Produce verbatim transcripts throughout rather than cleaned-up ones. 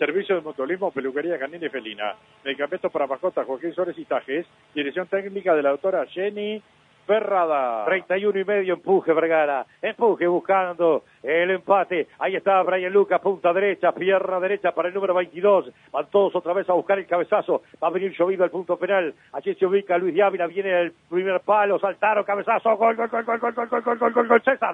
Servicio de Mutualismo, Peluquería Canina y Felina. Medicamentos para mascotas, Joaquín Suárez y Tajes. Dirección técnica de la doctora Jenny Ferrada. treinta y uno y medio, empuje Vergara, empuje buscando el empate, ahí está Brian Lucas, punta derecha, pierna derecha para el número veintidós, van todos otra vez a buscar el cabezazo, va a venir llovido al punto penal, allí se ubica Luis de Ávila, viene el primer palo, saltaron, cabezazo, gol, gol, gol, gol, gol, gol, gol, gol, gol, gol, gol, César,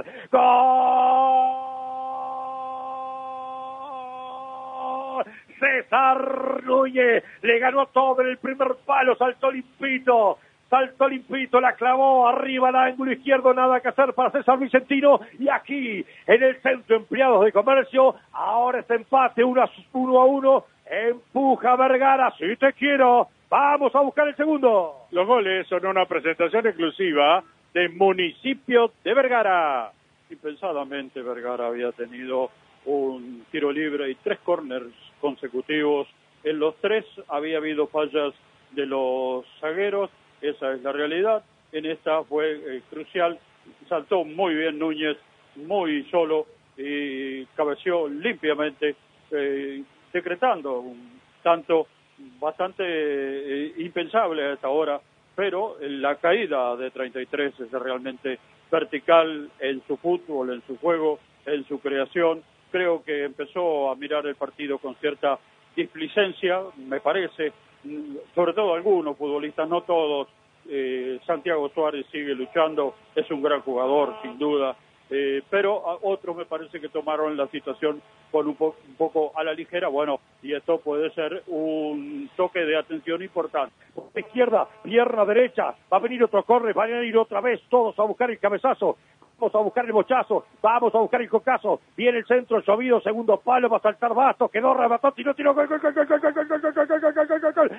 gol, César Núñez, le ganó todo en el primer palo, saltó limpito, saltó limpito, la clavó arriba al ángulo izquierdo, nada que hacer para César Vicentino, y aquí en el centro Empleados de Comercio, ahora este empate uno a uno, empuja Vergara, si te quiero, vamos a buscar el segundo. Los goles son una presentación exclusiva de Municipio de Vergara. Impensadamente Vergara había tenido un tiro libre y tres corners consecutivos, en los tres había habido fallas de los zagueros. Esa es la realidad. En esta fue eh, crucial. Saltó muy bien Núñez, muy solo, y cabeció limpiamente, eh, decretando un tanto bastante eh, impensable hasta ahora, pero la caída de treinta y tres es realmente vertical en su fútbol, en su juego, en su creación. Creo que empezó a mirar el partido con cierta displicencia, me parece, sobre todo algunos futbolistas, no todos. eh, Santiago Suárez sigue luchando, es un gran jugador sin duda, eh, pero a otros me parece que tomaron la situación con un, po un poco a la ligera, bueno, y esto puede ser un toque de atención importante. Por la izquierda, pierna derecha, va a venir otro corre, van a ir otra vez todos a buscar el cabezazo, vamos a buscar el bochazo, vamos a buscar el cocazo, viene el centro, llovido, segundo palo, va a saltar Bastos, quedó remató, tiró, tiró, gol, gol, gol, gol, gol, gol, gol, gol, gol, gol, gol, gol, gol, gol,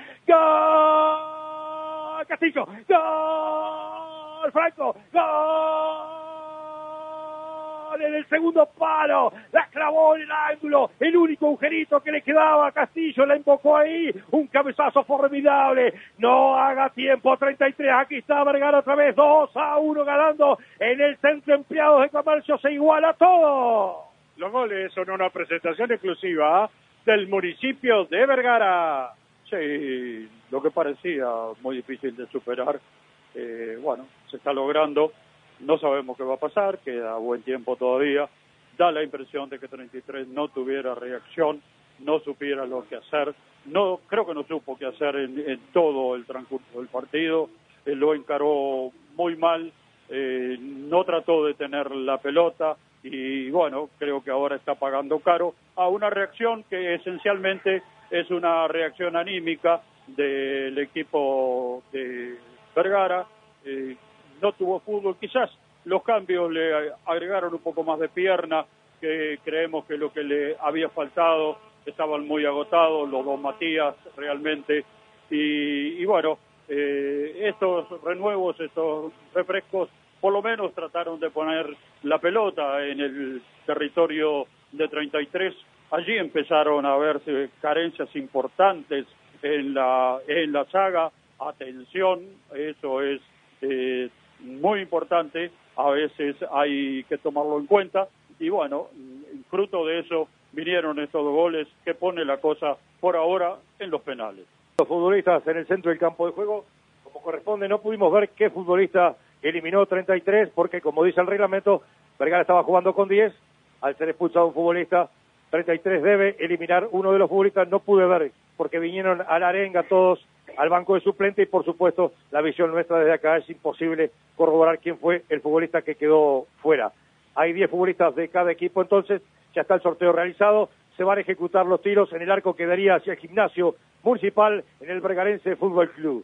gol, Castillo, gol, Franco, gol, en el segundo palo, la clavó en el ángulo, el único agujerito que le quedaba a Castillo, la invocó ahí, un cabezazo formidable, no haga tiempo, treinta y tres, aquí está Vergara otra vez, dos a uno ganando en el centro Empleados de Comercio, se iguala todo. Los goles son una presentación exclusiva del Municipio de Vergara. Sí, lo que parecía muy difícil de superar, eh, bueno, se está logrando, no sabemos qué va a pasar, queda buen tiempo todavía, da la impresión de que treinta y tres no tuviera reacción, no supiera lo que hacer, no creo que no supo qué hacer en, en todo el transcurso del partido, eh, lo encaró muy mal, eh, no trató de tener la pelota, y bueno, creo que ahora está pagando caro a una reacción que esencialmente es una reacción anímica del equipo de Vergara. Eh, no tuvo fútbol, quizás los cambios le agregaron un poco más de pierna, que creemos que lo que le había faltado, estaban muy agotados los dos Matías realmente, y, y bueno, eh, estos renuevos, estos refrescos, por lo menos trataron de poner la pelota en el territorio de treinta y tres. Allí empezaron a verse carencias importantes en la en la saga. Atención, eso es eh, muy importante, a veces hay que tomarlo en cuenta, y bueno, fruto de eso vinieron estos dos goles que pone la cosa por ahora en los penales. Los futbolistas en el centro del campo de juego, como corresponde, no pudimos ver qué futbolista eliminó treinta y tres, porque como dice el reglamento, Vergara estaba jugando con diez, al ser expulsado un futbolista, treinta y tres debe eliminar uno de los futbolistas, no pude ver, porque vinieron a la arenga todos al banco de suplente, y por supuesto la visión nuestra desde acá es imposible corroborar quién fue el futbolista que quedó fuera. Hay diez futbolistas de cada equipo, entonces ya está el sorteo realizado, se van a ejecutar los tiros, en el arco quedaría hacia el gimnasio municipal en el Vergarense Fútbol Club.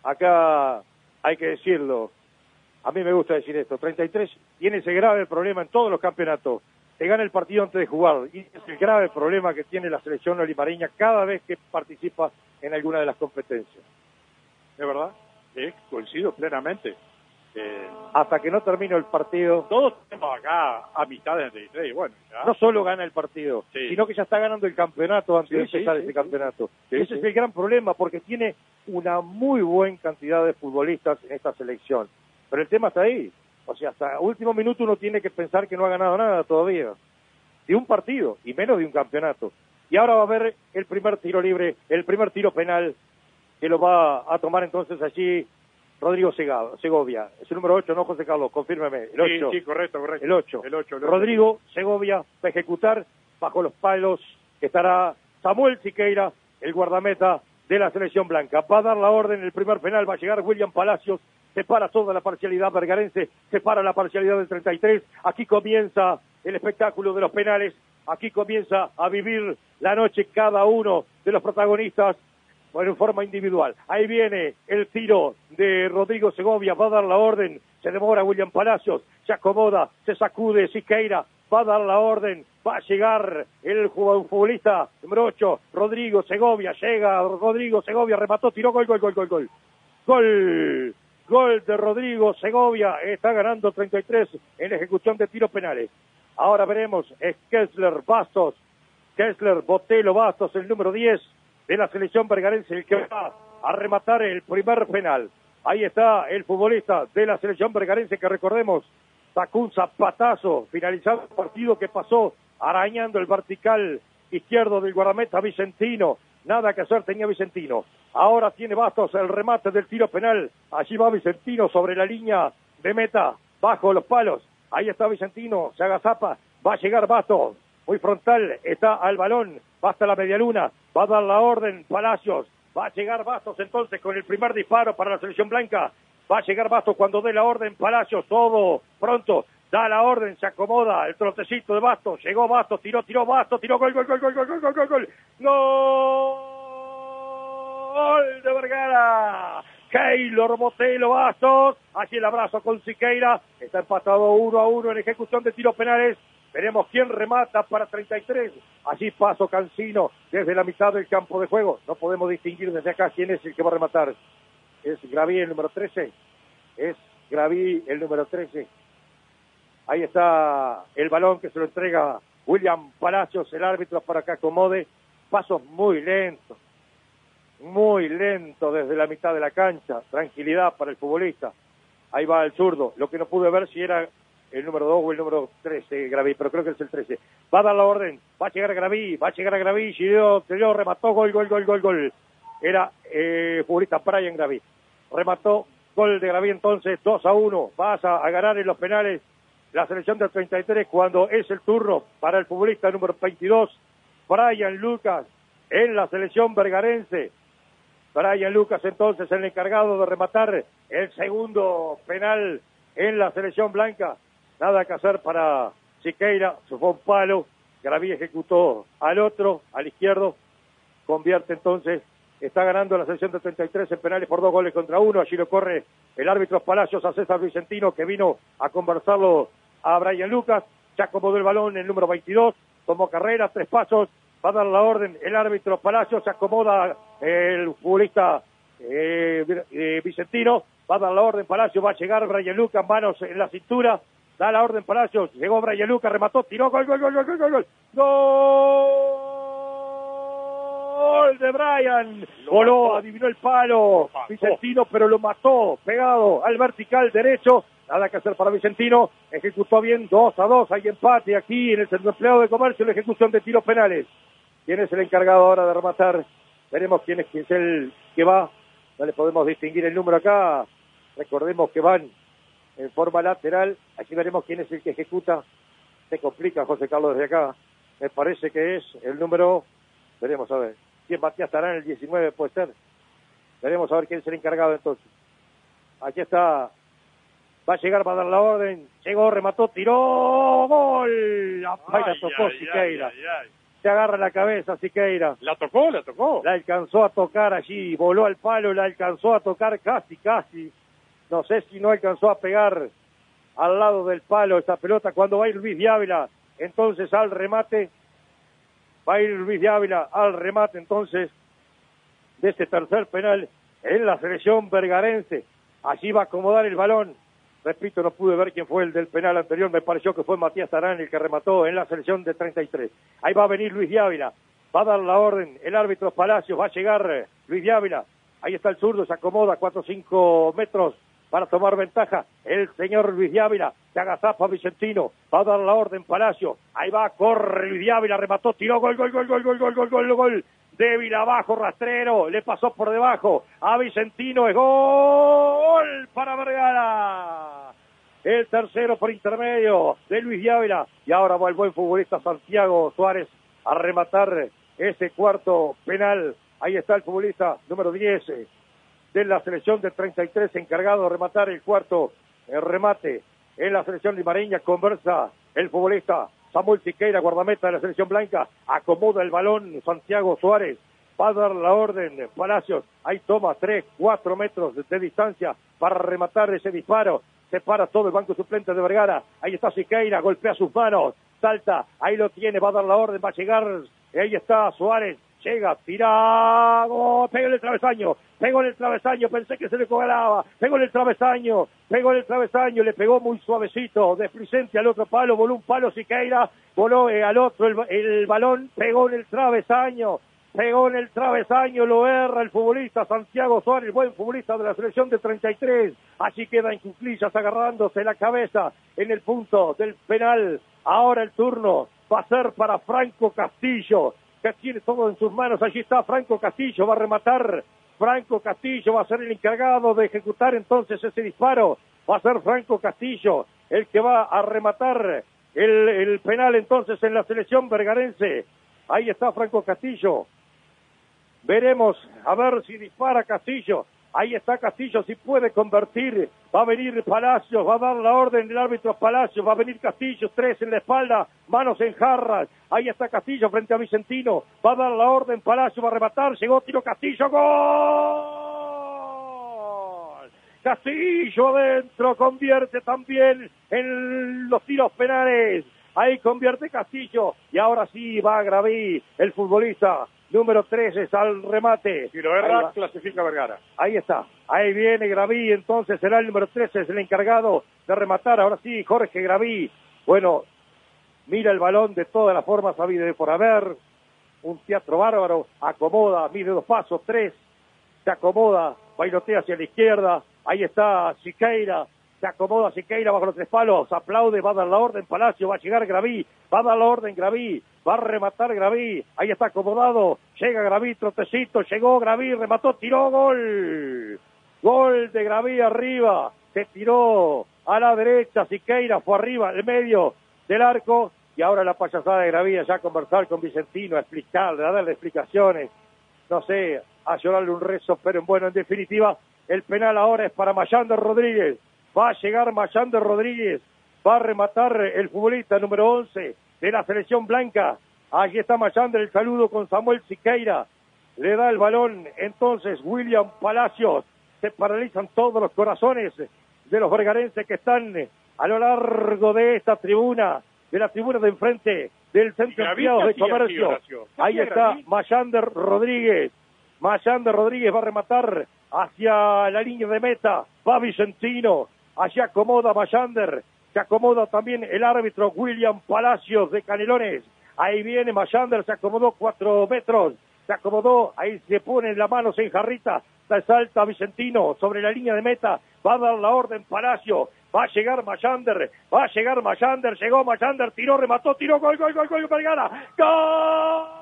Acá hay que decirlo, a mí me gusta decir esto, treinta y tres tiene ese grave problema en todos los campeonatos, te gana el partido antes de jugar, y es el grave problema que tiene la selección olimareña cada vez que participa en alguna de las competencias. ¿Es verdad? Sí, coincido plenamente. Eh, Hasta que no termine el partido, todos tenemos acá amistades de treinta y tres, y bueno, ya. No solo gana el partido, sí, sino que ya está ganando el campeonato antes sí, de empezar sí, ese sí, campeonato. sí, Ese sí. es el gran problema, porque tiene una muy buena cantidad de futbolistas en esta selección. Pero el tema está ahí. O sea, hasta último minuto uno tiene que pensar que no ha ganado nada todavía. De un partido, y menos de un campeonato. Y ahora va a haber el primer tiro libre, el primer tiro penal, que lo va a tomar entonces allí Rodrigo Segovia. Es el número ocho, ¿no, José Carlos? Confírmeme. El ocho. Sí, sí, correcto, correcto. El ocho. El ocho, el ocho. Rodrigo Segovia va a ejecutar bajo los palos. Estará Samuel Siqueira, el guardameta de la selección blanca. Va a dar la orden, el primer penal va a llegar William Palacios. Separa toda la parcialidad vergarense, separa la parcialidad del treinta y tres. Aquí comienza el espectáculo de los penales. Aquí comienza a vivir la noche cada uno de los protagonistas, bueno, en forma individual. Ahí viene el tiro de Rodrigo Segovia, va a dar la orden, se demora William Palacios, se acomoda, se sacude Siqueira, va a dar la orden, va a llegar el futbolista número ocho, Rodrigo Segovia, llega Rodrigo Segovia, remató, tiró, gol, gol, gol, gol, gol. Gol, gol de Rodrigo Segovia, está ganando treinta y tres en ejecución de tiros penales. Ahora veremos, es Kessler Bastos, Kessler Botelo Bastos, el número diez de la selección vergarense, el que va a rematar el primer penal. Ahí está el futbolista de la selección vergarense que recordemos, sacó un zapatazo, finalizando el partido que pasó arañando el vertical izquierdo del guardameta Vicentino. Nada que hacer tenía Vicentino. Ahora tiene Bastos el remate del tiro penal. Allí va Vicentino sobre la línea de meta, bajo los palos. Ahí está Vicentino, se agazapa, va a llegar Bastos, muy frontal, está al balón, va hasta la medialuna, va a dar la orden Palacios, va a llegar Bastos entonces con el primer disparo para la selección blanca, va a llegar Bastos cuando dé la orden Palacios, todo pronto, da la orden, se acomoda, el trotecito de Bastos, llegó Bastos, tiró, tiró Bastos, tiró, gol, gol, gol, gol, gol, gol, gol, gol, gol, gol de Vergara. Keylor Botelo Bastos, allí el abrazo con Siqueira, está empatado uno a uno en ejecución de tiros penales, veremos quién remata para treinta y tres, allí Paso Cancino desde la mitad del campo de juego, no podemos distinguir desde acá quién es el que va a rematar, es Graví el número trece, es Graví el número trece, ahí está el balón que se lo entrega William Palacios, el árbitro para que acomode, pasos muy lentos, muy lento desde la mitad de la cancha, tranquilidad para el futbolista, ahí va el zurdo, lo que no pude ver si era el número dos o el número trece, Graví, pero creo que es el trece, va a dar la orden, va a llegar a Graví, va a llegar a Graví, giró, tiró, remató, gol, gol, gol, gol, gol, era eh, futbolista Brian Graví, remató, gol de Graví entonces, dos a uno, vas a, a ganar en los penales la selección del treinta y tres cuando es el turno para el futbolista número veintidós, Brian Lucas, en la selección vergarense. Brian Lucas entonces el encargado de rematar el segundo penal en la selección blanca. Nada que hacer para Siqueira, se fue un palo, Graví ejecutó al otro, al izquierdo, convierte entonces, está ganando la selección de treinta y tres en penales por dos goles contra uno, allí lo corre el árbitro Palacios a César Vicentino que vino a conversarlo a Brian Lucas, se acomodó el balón el número veintidós, tomó carrera, tres pasos, va a dar la orden el árbitro Palacios, se acomoda el futbolista eh, eh, Vicentino, va a dar la orden Palacios, va a llegar Brian Lucas, manos en la cintura, da la orden Palacios, llegó Brian Lucas, remató, tiró, gol, gol, gol, gol, gol, gol, gol, gol de Brian, voló, adivinó el palo, Vicentino, pero lo mató, pegado al vertical derecho, nada que hacer para Vicentino, ejecutó bien, dos a dos, hay empate aquí en el Centro Empleado de Comercio, la ejecución de tiros penales. ¿Quién es el encargado ahora de rematar? Veremos quién es, quién es el que va, no le podemos distinguir el número acá, recordemos que van en forma lateral, aquí veremos quién es el que ejecuta, se complica José Carlos desde acá, me parece que es el número, veremos a ver, quién Matías Tarán, el diecinueve puede ser, veremos a ver quién es el encargado entonces, aquí está, va a llegar, va a dar la orden, llegó, remató, tiró, gol, ay, la tocó Siqueira, se agarra la cabeza Siqueira, la tocó, la tocó, la alcanzó a tocar allí, voló al palo, la alcanzó a tocar casi, casi, no sé si no alcanzó a pegar al lado del palo esta pelota, cuando va a ir Luis de Ávila, entonces al remate, va a ir Luis de Ávila al remate entonces de este tercer penal en la selección vergarense, allí va a acomodar el balón, repito, no pude ver quién fue el del penal anterior, me pareció que fue Matías Tarán el que remató en la selección de treinta y tres, ahí va a venir Luis de Ávila, va a dar la orden el árbitro Palacios, va a llegar Luis de Ávila, ahí está el zurdo, se acomoda cuatro o cinco metros para tomar ventaja el señor Luis de Ávila, se agazapa Vicentino, va a dar la orden Palacio, ahí va, corre Luis de Ávila, remató, tiró, gol, gol, gol, gol, gol, gol, gol, gol, gol, débil abajo, rastrero, le pasó por debajo a Vicentino, es gol para Vergara, el tercero por intermedio de Luis de Ávila, y ahora va el buen futbolista Santiago Suárez a rematar ese cuarto penal. Ahí está el futbolista número diez de la selección de treinta y tres, encargado de rematar el cuarto el remate en la selección limareña. Conversa el futbolista Samuel Siqueira, guardameta de la selección blanca, acomoda el balón Santiago Suárez, va a dar la orden Palacios, ahí toma tres, cuatro metros de, de distancia para rematar ese disparo, separa todo el banco suplente de Vergara, ahí está Siqueira, golpea sus manos, salta, ahí lo tiene, va a dar la orden, va a llegar, ahí está Suárez, llega, tira, oh, pegó en el travesaño, pegó en el travesaño, pensé que se le colaba, pegó en el travesaño, pegó en el travesaño, le pegó muy suavecito, desplicente al otro palo, voló un palo Siqueira, voló eh, al otro el, el balón, pegó en el travesaño, pegó en el travesaño, lo erra el futbolista Santiago Suárez, buen futbolista de la selección de treinta y tres, así queda en cuclillas agarrándose la cabeza en el punto del penal. Ahora el turno va a ser para Franco Castillo, que tiene todo en sus manos. Allí está Franco Castillo, va a rematar. Franco Castillo va a ser el encargado de ejecutar entonces ese disparo. Va a ser Franco Castillo el que va a rematar el, el penal entonces en la selección vergarense. Ahí está Franco Castillo. Veremos a ver si dispara Castillo. Ahí está Castillo, si puede convertir, va a venir Palacios, va a dar la orden del árbitro Palacios, va a venir Castillo, tres en la espalda, manos en jarras, ahí está Castillo frente a Vicentino, va a dar la orden Palacios, va a rematar, llegó tiro Castillo, ¡gol! Castillo adentro, convierte también en los tiros penales, ahí convierte Castillo, y ahora sí va Graví, el futbolista número trece al remate. Si lo erra, clasifica Vergara. Ahí está. Ahí viene Graví, entonces será el número trece, es el encargado de rematar. Ahora sí, Jorge Graví. Bueno, mira el balón de todas las formas habidas de por haber. Un teatro bárbaro. Acomoda, mide dos pasos, tres. Se acomoda, bailotea hacia la izquierda. Ahí está Siqueira. Se acomoda Siqueira bajo los tres palos, aplaude, va a dar la orden Palacio, va a llegar Graví, va a dar la orden Graví, va a rematar Graví, ahí está acomodado, llega Graví, trotecito, llegó Graví, remató, tiró, gol, gol de Graví arriba, se tiró a la derecha, Siqueira fue arriba, el medio del arco, y ahora la payasada de Graví allá a conversar con Vicentino, a explicarle, a darle explicaciones, no sé, a llorarle un rezo, pero bueno, en definitiva, el penal ahora es para Mayander Rodríguez. Va a llegar Mayander Rodríguez, va a rematar el futbolista número once de la selección blanca. Allí está Mayander, el saludo con Samuel Siqueira. Le da el balón entonces William Palacios. Se paralizan todos los corazones de los vergarenses que están a lo largo de esta tribuna, de la tribuna de enfrente del Centro de Empleados de Comercio. Ahí está Mayander Rodríguez. Mayander Rodríguez va a rematar hacia la línea de meta. Va Vicentino. Allí acomoda Mayander, se acomoda también el árbitro William Palacios de Canelones. Ahí viene Mayander, se acomodó cuatro metros, se acomodó, ahí se pone las manos en jarrita, se salta Vicentino sobre la línea de meta, va a dar la orden Palacio, va a llegar Mayander, va a llegar Mayander, llegó Mayander, tiró, remató, tiró, gol, gol, gol, gol, Vergara, ¡gol!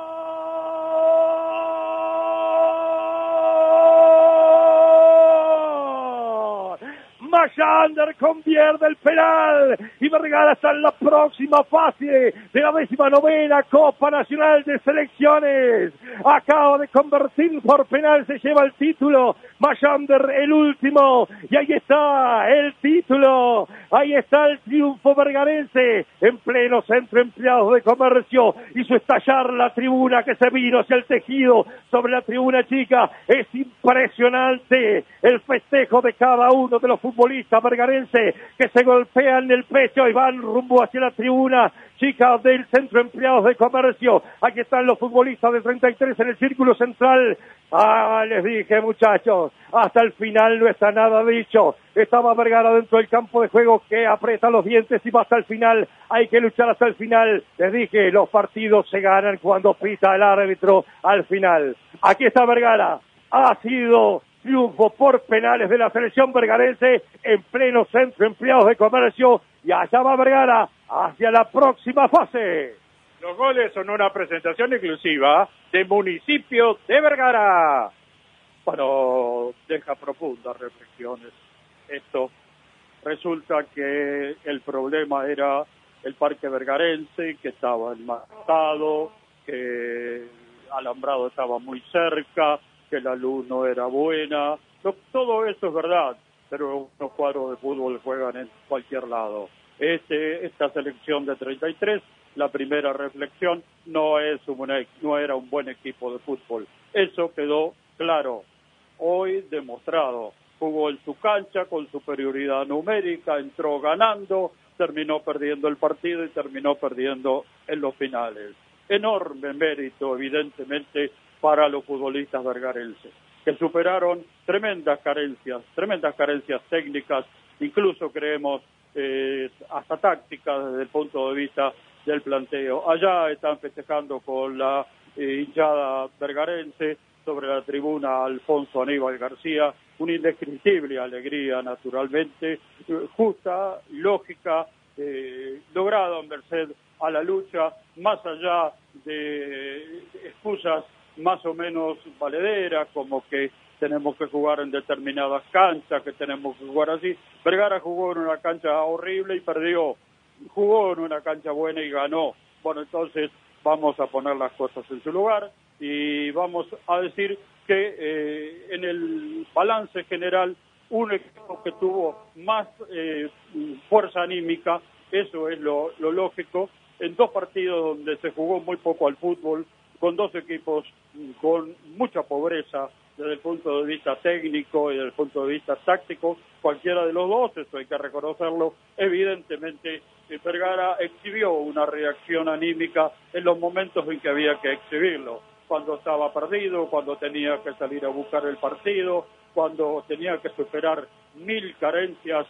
Mayander convierte el penal y Vergara está en la próxima fase de la décima novena Copa Nacional de Selecciones. Acaba de convertir por penal, se lleva el título. Mayander el último y ahí está el título. Ahí está el triunfo vergarense en pleno Centro Empleados de Comercio. Hizo estallar la tribuna que se vino hacia el tejido sobre la tribuna chica. Es impresionante el festejo de cada uno de los futbolistas vergarenses que se golpean en el pecho y van rumbo hacia la tribuna chica del Centro Empleados de Comercio. Aquí están los futbolistas de treinta y tres en el círculo central. Ah, les dije, muchachos, hasta el final no está nada dicho. Estaba Vergara dentro del campo de juego que aprieta los dientes y va hasta el final. Hay que luchar hasta el final. Les dije, los partidos se ganan cuando pita el árbitro al final. Aquí está Vergara. Ha sido triunfo por penales de la selección vergarense en pleno centro empleados de comercio, y allá va Vergara hacia la próxima fase. Los goles son una presentación exclusiva de Municipio de Vergara. Bueno, deja profundas reflexiones. Esto resulta que el problema era el parque vergarense, que estaba en mal estado, que el alambrado estaba muy cerca, que la luz no era buena. Todo eso es verdad, pero los cuadros de fútbol juegan en cualquier lado. Este, esta selección de treinta y tres, la primera reflexión, no, es un, no era un buen equipo de fútbol. Eso quedó claro, hoy demostrado. Jugó en su cancha con superioridad numérica, entró ganando, terminó perdiendo el partido y terminó perdiendo en los finales. Enorme mérito, evidentemente, para los futbolistas vergarenses, que superaron tremendas carencias, tremendas carencias técnicas, incluso creemos eh, hasta tácticas desde el punto de vista del planteo. Allá están festejando con la eh, hinchada vergarense, sobre la tribuna Alfonso Aníbal García, una indescriptible alegría, naturalmente, eh, justa, lógica, eh, lograda en merced a la lucha, más allá de excusas más o menos valederas, como que tenemos que jugar en determinadas canchas, que tenemos que jugar así. Vergara jugó en una cancha horrible y perdió, jugó en una cancha buena y ganó. Bueno, entonces vamos a poner las cosas en su lugar y vamos a decir que eh, en el balance general, un equipo que tuvo más eh, fuerza anímica, eso es lo, lo lógico, en dos partidos donde se jugó muy poco al fútbol, con dos equipos con mucha pobreza desde el punto de vista técnico y desde el punto de vista táctico, cualquiera de los dos, eso hay que reconocerlo. Evidentemente, Vergara exhibió una reacción anímica en los momentos en que había que exhibirlo, cuando estaba perdido, cuando tenía que salir a buscar el partido, cuando tenía que superar mil carencias,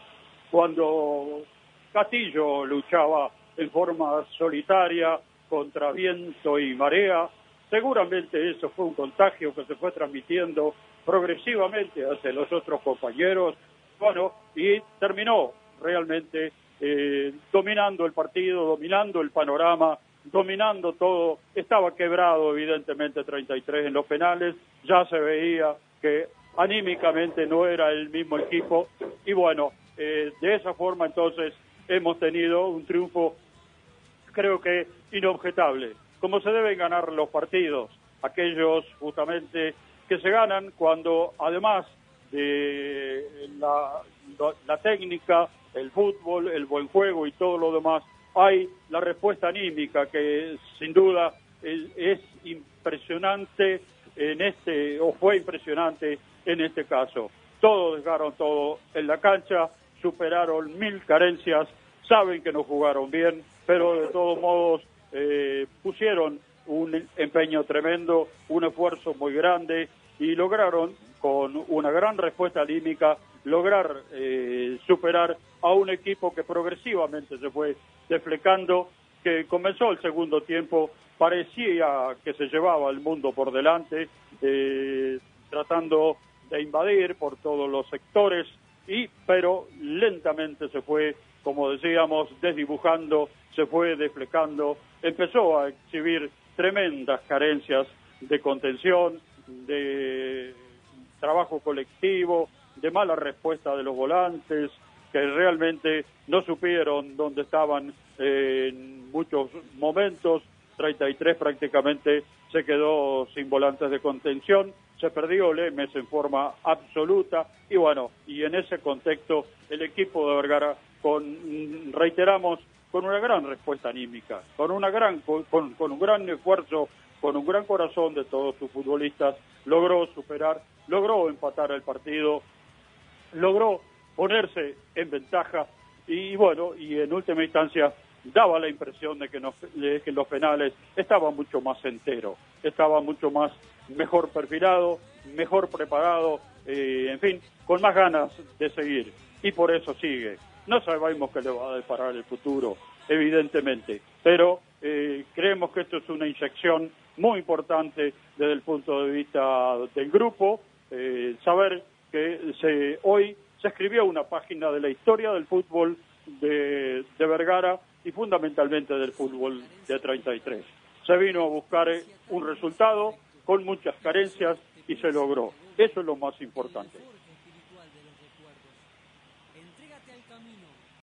cuando Castillo luchaba en forma solitaria contra viento y marea. Seguramente eso fue un contagio que se fue transmitiendo progresivamente hacia los otros compañeros, bueno, y terminó realmente eh, dominando el partido, dominando el panorama, dominando todo. Estaba quebrado evidentemente treinta y tres en los penales, ya se veía que anímicamente no era el mismo equipo, y bueno, eh, de esa forma entonces hemos tenido un triunfo, creo que inobjetable, como se deben ganar los partidos, aquellos justamente que se ganan cuando además de la, la técnica, el fútbol, el buen juego y todo lo demás, hay la respuesta anímica que sin duda es, es impresionante en este, o fue impresionante en este caso. Todos dejaron todo en la cancha, superaron mil carencias, saben que no jugaron bien, pero de todos modos eh, pusieron un empeño tremendo, un esfuerzo muy grande y lograron con una gran respuesta anímica lograr eh, superar a un equipo que progresivamente se fue desflecando, que comenzó el segundo tiempo, parecía que se llevaba el mundo por delante, eh, tratando de invadir por todos los sectores, y pero lentamente se fue, como decíamos, desdibujando, se fue desflecando, empezó a exhibir tremendas carencias de contención, de trabajo colectivo, de mala respuesta de los volantes, que realmente no supieron dónde estaban eh, en muchos momentos. treinta y tres prácticamente se quedó sin volantes de contención, se perdió Lemes en forma absoluta, y bueno, y en ese contexto el equipo de Vergara, con, reiteramos, con una gran respuesta anímica, con una gran, con, con un gran esfuerzo, con un gran corazón de todos sus futbolistas, logró superar, logró empatar el partido, logró ponerse en ventaja, y bueno, y en última instancia daba la impresión de que, nos, de que los penales estaba mucho más entero, estaba mucho más mejor perfilado, mejor preparado, eh, en fin, con más ganas de seguir, y por eso sigue. No sabemos qué le va a deparar el futuro, evidentemente, pero eh, creemos que esto es una inyección muy importante desde el punto de vista del grupo, eh, saber que se, hoy se escribió una página de la historia del fútbol de, de Vergara y fundamentalmente del fútbol de treinta y tres. Se vino a buscar un resultado con muchas carencias y se logró. Eso es lo más importante.